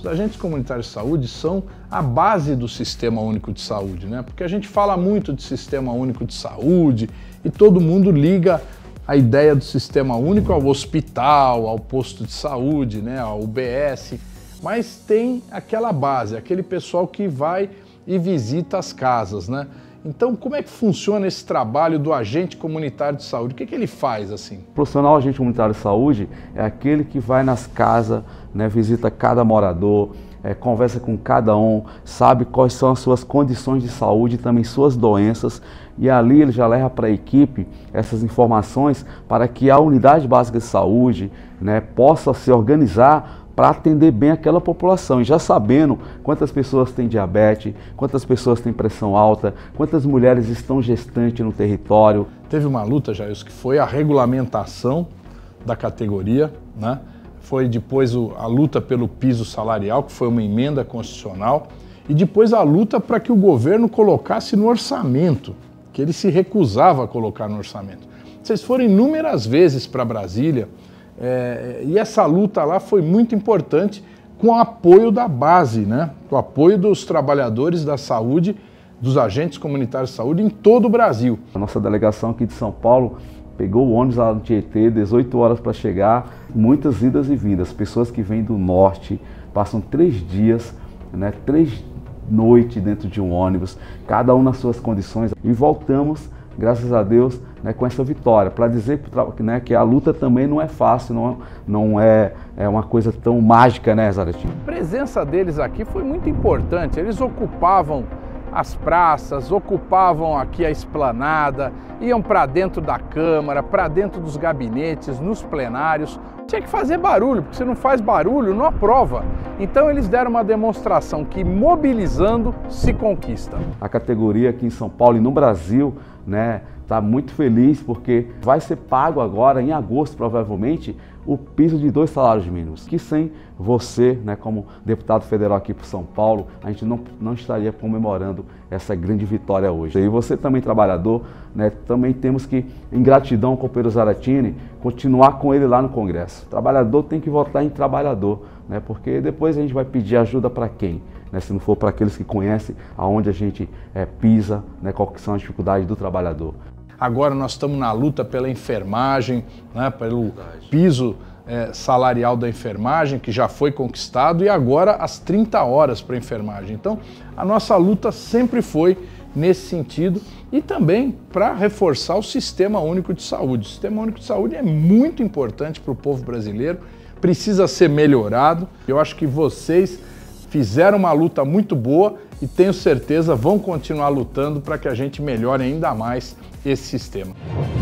Os agentes comunitários de saúde são a base do Sistema Único de Saúde, né? Porque a gente fala muito de Sistema Único de Saúde e todo mundo liga a ideia do Sistema Único ao hospital, ao posto de saúde, né? Ao UBS, mas tem aquela base, aquele pessoal que vai e visita as casas, né? Então, como é que funciona esse trabalho do agente comunitário de saúde? O que ele faz assim? O profissional agente comunitário de saúde é aquele que vai nas casas, né, visita cada morador, conversa com cada um, sabe quais são as suas condições de saúde e também suas doenças, e ali ele já leva para a equipe essas informações para que a unidade básica de saúde, né, possa se organizar para atender bem aquela população, e já sabendo quantas pessoas têm diabetes, quantas pessoas têm pressão alta, quantas mulheres estão gestantes no território. Teve uma luta, Jailson, que foi a regulamentação da categoria, né? Foi depois a luta pelo piso salarial, que foi uma emenda constitucional, e depois a luta para que o governo colocasse no orçamento, que ele se recusava a colocar no orçamento. Vocês foram inúmeras vezes para Brasília, e essa luta lá foi muito importante, com o apoio da base, né? Com o apoio dos trabalhadores da saúde, dos agentes comunitários de saúde em todo o Brasil. A nossa delegação aqui de São Paulo pegou o ônibus lá no Tietê, 18 horas para chegar, muitas idas e vindas, pessoas que vêm do norte, passam 3 dias, né, 3 noites dentro de um ônibus, cada um nas suas condições, e voltamos, graças a Deus, né, com essa vitória, para dizer, né, que a luta também não é fácil, não é uma coisa tão mágica, né, Zaratini? A presença deles aqui foi muito importante, eles ocupavam as praças, ocupavam aqui a esplanada, iam para dentro da Câmara, para dentro dos gabinetes, nos plenários. Tinha que fazer barulho, porque se não faz barulho, não aprova. Então eles deram uma demonstração que mobilizando se conquista. A categoria aqui em São Paulo e no Brasil, né, está muito feliz porque vai ser pago agora, em agosto provavelmente, o piso de 2 salários mínimos, que sem você, né, como deputado federal aqui para São Paulo, a gente não estaria comemorando essa grande vitória hoje. E você também, trabalhador, né, também temos que, em gratidão ao companheiro Zaratini, continuar com ele lá no Congresso. O trabalhador tem que votar em trabalhador, né, porque depois a gente vai pedir ajuda para quem? Né, se não for para aqueles que conhecem aonde a gente pisa, né, qual que são as dificuldades do trabalhador. Agora nós estamos na luta pela enfermagem, né, pelo piso salarial da enfermagem, que já foi conquistado, e agora as 30 horas para a enfermagem. Então, a nossa luta sempre foi nesse sentido, e também para reforçar o Sistema Único de Saúde. O Sistema Único de Saúde é muito importante para o povo brasileiro, precisa ser melhorado. Eu acho que vocês fizeram uma luta muito boa e tenho certeza vão continuar lutando para que a gente melhore ainda mais esse sistema.